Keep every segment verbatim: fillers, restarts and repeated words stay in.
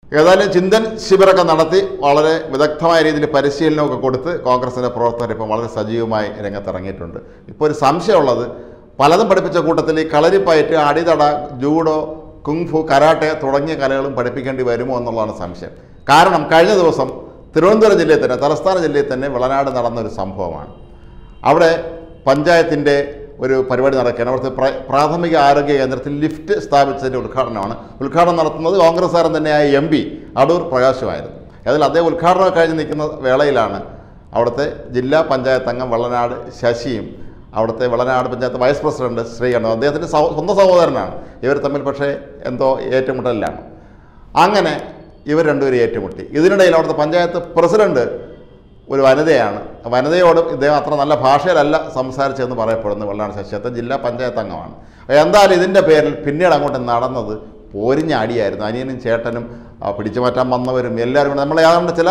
ഏതായാലും ചിന്തൻ ശിബിരമൊക്കെ നടത്തി വളരെ വിദഗ്ധമായ രീതിയിൽ പരിശീലനമൊക്കെ കൊടുത്ത് കോൺഗ്രസിൻ്റെ പ്രവർത്തകർ ഇപ്പം വളരെ സജീവമായി രംഗത്തിറങ്ങിയിട്ടുണ്ട്. ഇപ്പോൾ ഒരു സംശയമുള്ളത്, പലതും പഠിപ്പിച്ച കൂട്ടത്തിൽ ഈ Kalaripayattu, Adithada, judo, kung fu, karate തുടങ്ങിയ കലകളും പഠിപ്പിക്കേണ്ടി വരുമോ എന്നുള്ളതാണ് സംശയം. കാരണം കഴിഞ്ഞ ദിവസം തിരുവനന്തപുരം ജില്ലയിൽ തന്നെ, തലസ്ഥാന ജില്ലയിൽ തന്നെ വിളനാട് നടന്നൊരു സംഭവമാണ്. അവിടെ പഞ്ചായത്തിൻ്റെ ഒരു പരിപാടി നടക്കുകയാണ്. അവിടുത്തെ പ്രാഥമിക ആരോഗ്യ കേന്ദ്രത്തിൽ ലിഫ്റ്റ് സ്ഥാപിച്ചതിൻ്റെ ഉദ്ഘാടനമാണ്. ഉദ്ഘാടനം നടത്തുന്നത് കോൺഗ്രസ്സുകാരൻ തന്നെയായ എം പി അടൂർ പ്രകാശുമായിരുന്നു. അതിൽ അദ്ദേഹം ഉദ്ഘാടനം കഴിഞ്ഞ് നിൽക്കുന്ന വേളയിലാണ് അവിടുത്തെ ജില്ലാ പഞ്ചായത്ത് അംഗം വെള്ളനാട് ശശിയും അവിടുത്തെ വെള്ളനാട് പഞ്ചായത്ത് വൈസ് പ്രസിഡന്റ് ശ്രീകണ്ഠൻ, അദ്ദേഹത്തിൻ്റെ സ്വന്തം സഹോദരനാണ്, ഇവർ തമ്മിൽ പക്ഷേ എന്തോ ഏറ്റുമുട്ടലിലാണ്. അങ്ങനെ ഇവർ രണ്ടുപേരും ഏറ്റുമുട്ടി. ഇതിനിടയിൽ അവിടുത്തെ പഞ്ചായത്ത് പ്രസിഡന്റ് ഒരു വനിതയാണ്. വനിതയോടും ഇദ്ദേഹം അത്ര നല്ല ഭാഷയിലല്ല സംസാരിച്ചതെന്ന് പറയപ്പെടുന്നു. വെള്ളനാട് ശശിയത്തെ ജില്ലാ പഞ്ചായത്ത് അംഗമാണ്. എന്തായാലും ഇതിൻ്റെ പേരിൽ പിന്നീട് അങ്ങോട്ട് നടന്നത് പോരിഞ്ഞാടിയായിരുന്നു. അനിയനും ചേട്ടനും പിടിച്ചു മാറ്റാൻ വന്നവരും എല്ലാവരും കൂടെ നമ്മൾ ഏതാണ്ട് ചില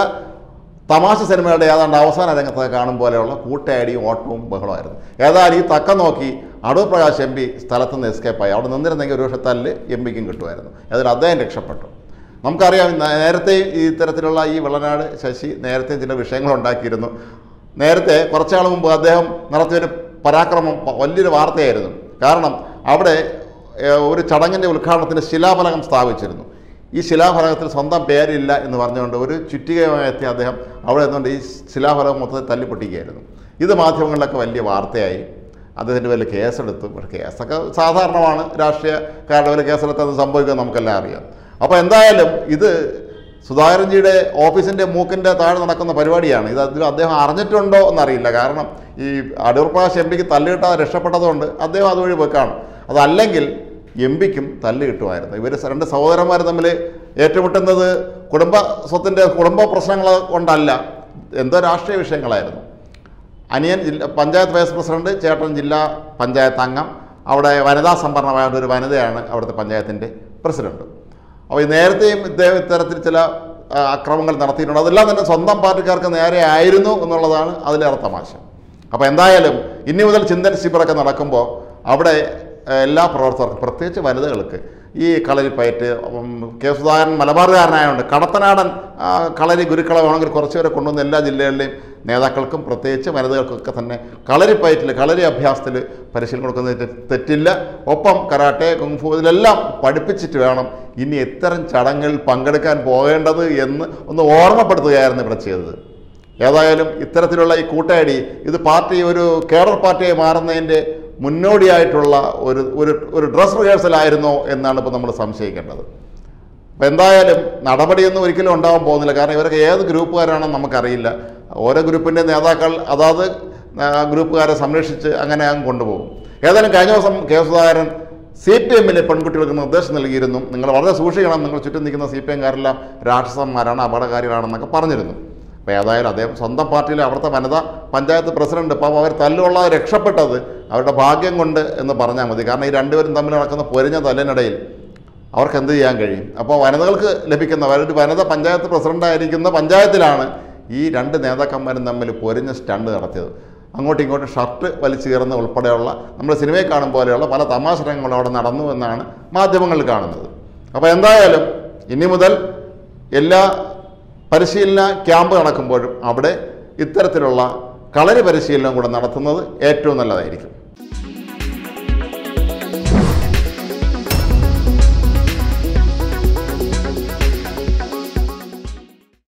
തമാശ സിനിമകളുടെ ഏതാണ്ട് അവസാന രംഗത്തൊക്കെ കാണും പോലെയുള്ള കൂട്ടയടിയും ഓട്ടവും ബഹളമായിരുന്നു. ഏതായാലും ഈ തക്കം നോക്കി അടൂർ പ്രകാശ് എം പി സ്ഥലത്ത് നിന്ന് എസ്കേപ്പായി. അവിടെ നിന്നിരുന്നെങ്കിൽ ഒരു പക്ഷേ തല്ല് എം പിക്കും കിട്ടുമായിരുന്നു. ഏതായാലും അദ്ദേഹം രക്ഷപ്പെട്ടു. നമുക്കറിയാം, നേരത്തെ ഈ ഇത്തരത്തിലുള്ള ഈ വെള്ളനാട് ശശി നേരത്തെ ചില വിഷയങ്ങളുണ്ടാക്കിയിരുന്നു. നേരത്തെ കുറച്ചാൾ മുമ്പ് അദ്ദേഹം നടത്തിയൊരു പരാക്രമം വലിയൊരു വാർത്തയായിരുന്നു. കാരണം അവിടെ ഒരു ചടങ്ങിൻ്റെ ഉദ്ഘാടനത്തിന് ശിലാഫലകം സ്ഥാപിച്ചിരുന്നു. ഈ ശിലാഫലകത്തിൽ സ്വന്തം പേരില്ല എന്ന് പറഞ്ഞുകൊണ്ട് ഒരു ചുറ്റികയുമായി എത്തി അദ്ദേഹം അവിടെ നിന്നുകൊണ്ട് ഈ ശിലാഫലകം മൊത്തത്തിൽ തല്ലിപ്പൊട്ടിക്കുകയായിരുന്നു. ഇത് മാധ്യമങ്ങളിലൊക്കെ വലിയ വാർത്തയായി. അദ്ദേഹത്തിൻ്റെ പേരിൽ കേസെടുത്തു. പക്ഷേ കേസൊക്കെ സാധാരണമാണ്, രാഷ്ട്രീയക്കാരുടെ പേരിൽ കേസെടുത്തത് സംഭവിക്കുന്നത് നമുക്കെല്ലാം അറിയാം. അപ്പോൾ എന്തായാലും ഇത് സുധാകരൻജിയുടെ ഓഫീസിൻ്റെ മൂക്കിൻ്റെ താഴെ നടക്കുന്ന പരിപാടിയാണ്. ഇത് അതിൽ അദ്ദേഹം അറിഞ്ഞിട്ടുണ്ടോ എന്നറിയില്ല. കാരണം ഈ അടൂർ പ്രകാശ് എം പിക്ക് തല്ല് കിട്ടാതെ രക്ഷപ്പെട്ടതുകൊണ്ട് അദ്ദേഹം അതുവഴി വെക്കാണ്. അതല്ലെങ്കിൽ എം പിക്കും തല്ല് കിട്ടുമായിരുന്നു. ഇവർ രണ്ട് സഹോദരന്മാർ തമ്മിൽ ഏറ്റുമുട്ടുന്നത് കുടുംബ സ്വത്തിൻ്റെ കുടുംബ പ്രശ്നങ്ങൾ കൊണ്ടല്ല, എന്തോ രാഷ്ട്രീയ വിഷയങ്ങളായിരുന്നു. അനിയൻ ജില്ലാ പഞ്ചായത്ത് വൈസ് പ്രസിഡന്റ്, ചേട്ടൻ ജില്ലാ പഞ്ചായത്ത് അംഗം, അവിടെ വനിതാ സംവരണമായ ഒരു വനിതയാണ് അവിടുത്തെ പഞ്ചായത്തിൻ്റെ പ്രസിഡന്റ്. അപ്പോൾ ഈ നേരത്തെയും ഇദ്ദേഹം ഇത്തരത്തിൽ ചില അക്രമങ്ങൾ നടത്തിയിട്ടുണ്ട്. അതെല്ലാം തന്നെ സ്വന്തം പാർട്ടിക്കാർക്ക് നേരെ ആയിരുന്നു എന്നുള്ളതാണ് അതിലേറെ തമാശ. അപ്പോൾ എന്തായാലും ഇനി മുതൽ ചിന്തൻ ശിബിരമൊക്കെ നടക്കുമ്പോൾ അവിടെ എല്ലാ പ്രവർത്തകർക്കും, പ്രത്യേകിച്ച് വനിതകൾക്ക്, ഈ കളരിപ്പയറ്റ്, കെ സുധാകരൻ മലബാറുകാരനായതുകൊണ്ട് കടത്തനാടൻ കളരി ഗുരുക്കളമാണെങ്കിൽ കുറച്ചുപേരെ കൊണ്ടുവന്ന എല്ലാ ജില്ലകളിലെയും നേതാക്കൾക്കും പ്രത്യേകിച്ച് വനിതകൾക്കൊക്കെ തന്നെ കളരിപ്പയറ്റിൽ, കളരി അഭ്യാസത്തിൽ പരിശീലനം കൊടുക്കുന്നതിന് തെറ്റില്ല. ഒപ്പം കരാട്ടെ, കുങ്ഫു ഇതിലെല്ലാം പഠിപ്പിച്ചിട്ട് വേണം ഇനി ഇത്തരം ചടങ്ങുകളിൽ പങ്കെടുക്കാൻ പോകേണ്ടത് എന്ന് ഒന്ന് ഓർമ്മപ്പെടുത്തുകയായിരുന്നു ഇവിടെ ചെയ്തത്. ഏതായാലും ഇത്തരത്തിലുള്ള ഈ കൂട്ടയടി ഇത് പാർട്ടി ഒരു കേഡർ പാർട്ടിയായി മാറുന്നതിൻ്റെ മുന്നോടിയായിട്ടുള്ള ഒരു ഒരു ഒരു ഡ്രസ് റിഹേഴ്സലായിരുന്നോ എന്നാണ് ഇപ്പോൾ നമ്മൾ സംശയിക്കേണ്ടത്. അപ്പോൾ എന്തായാലും നടപടിയൊന്നും ഒരിക്കലും ഉണ്ടാകാൻ പോകുന്നില്ല. കാരണം ഇവരൊക്കെ ഏത് ഗ്രൂപ്പുകാരാണെന്ന് നമുക്കറിയില്ല. ഓരോ ഗ്രൂപ്പിൻ്റെ നേതാക്കൾ അതാത് ഗ്രൂപ്പുകാരെ സംരക്ഷിച്ച് അങ്ങനെ അങ്ങ് കൊണ്ടുപോകും. ഏതായാലും കഴിഞ്ഞ ദിവസം കെ സുധാകരൻ സി പി എമ്മിലെ പെൺകുട്ടികൾക്ക് നിർദ്ദേശം നൽകിയിരുന്നു, നിങ്ങൾ വളരെ സൂക്ഷിക്കണം, നിങ്ങൾ ചുറ്റും നിൽക്കുന്ന സി പി എംകാരെല്ലാം രാക്ഷസന്മാരാണ്, അപകടകാരികളാണെന്നൊക്കെ പറഞ്ഞിരുന്നു. അപ്പോൾ ഏതായാലും അദ്ദേഹം സ്വന്തം പാർട്ടിയിലെ അവിടുത്തെ വനിതാ പഞ്ചായത്ത് പ്രസിഡന്റ്, അപ്പോൾ അവർ തല്ലുള്ള രക്ഷപ്പെട്ടത് അവരുടെ ഭാഗ്യം കൊണ്ട് എന്ന് പറഞ്ഞാൽ മതി. കാരണം ഈ രണ്ടുപേരും തമ്മിൽ നടക്കുന്ന പൊരിഞ്ഞ തല്ലിനിടയിൽ അവർക്ക് എന്ത് ചെയ്യാൻ കഴിയും? അപ്പോൾ വനിതകൾക്ക് ലഭിക്കുന്ന ഒരു വനിതാ പഞ്ചായത്ത് പ്രസിഡൻ്റായിരിക്കുന്ന പഞ്ചായത്തിലാണ് ഈ രണ്ട് നേതാക്കന്മാരും തമ്മിൽ പൊരിഞ്ഞ സ്റ്റണ്ട് നടത്തിയത്. അങ്ങോട്ടും ഇങ്ങോട്ടും ഷർട്ട് വലിച്ചു കയറുന്ന ഉൾപ്പെടെയുള്ള നമ്മൾ സിനിമയിൽ കാണും പോലെയുള്ള പല തമാശ രംഗങ്ങളും അവിടെ നടന്നു എന്നാണ് മാധ്യമങ്ങളിൽ കാണുന്നത്. അപ്പോൾ എന്തായാലും ഇനി മുതൽ എല്ലാ പരിശീലന ക്യാമ്പ് നടക്കുമ്പോഴും അവിടെ ഇത്തരത്തിലുള്ള കളരി പരിശീലനം കൂടെ നടത്തുന്നത് ഏറ്റവും നല്ലതായിരിക്കും.